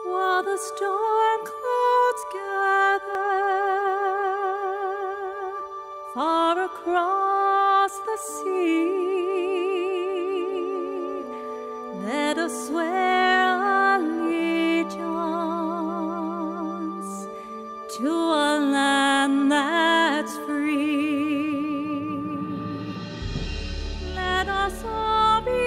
while the storm clouds gather far across the sea. Let us swear allegiance to a land that's free. Let us all be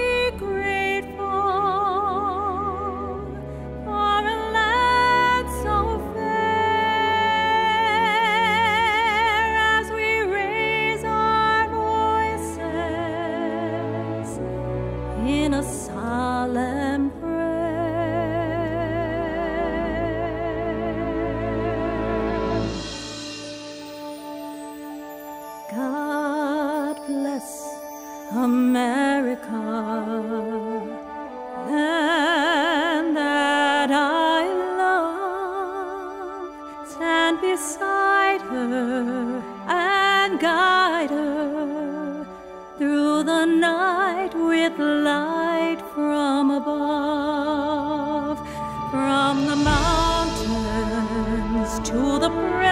grateful for a land so fair, as we raise our voices in a solemn God bless America, land that I love. Stand beside her and guide her through the night with light from above. From the mountains to the